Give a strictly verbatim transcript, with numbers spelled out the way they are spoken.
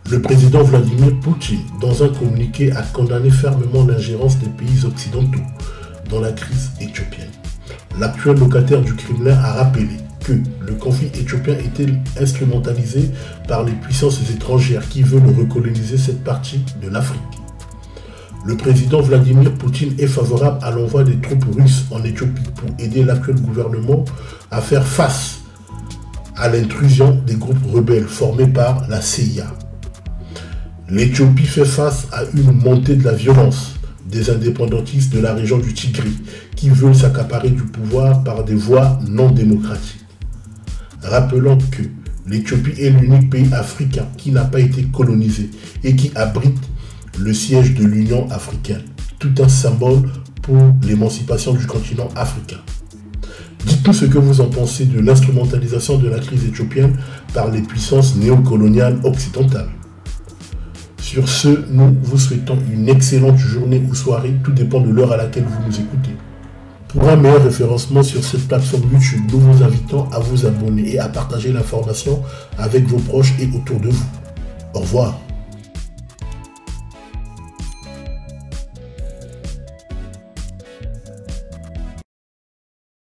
Le président Vladimir Poutine, dans un communiqué, a condamné fermement l'ingérence des pays occidentaux dans la crise éthiopienne. L'actuel locataire du Kremlin a rappelé que le conflit éthiopien était instrumentalisé par les puissances étrangères qui veulent recoloniser cette partie de l'Afrique. Le président Vladimir Poutine est favorable à l'envoi des troupes russes en Éthiopie pour aider l'actuel gouvernement à faire face à l'intrusion des groupes rebelles formés par la C I A. L'Éthiopie fait face à une montée de la violence des indépendantistes de la région du Tigray qui veulent s'accaparer du pouvoir par des voies non démocratiques. Rappelons que l'Éthiopie est l'unique pays africain qui n'a pas été colonisé et qui abrite le siège de l'Union africaine, tout un symbole pour l'émancipation du continent africain. Dites-nous ce que vous en pensez de l'instrumentalisation de la crise éthiopienne par les puissances néocoloniales occidentales. Sur ce, nous vous souhaitons une excellente journée ou soirée, tout dépend de l'heure à laquelle vous nous écoutez. Pour un meilleur référencement sur cette plateforme YouTube, nous vous invitons à vous abonner et à partager l'information avec vos proches et autour de vous. Au revoir.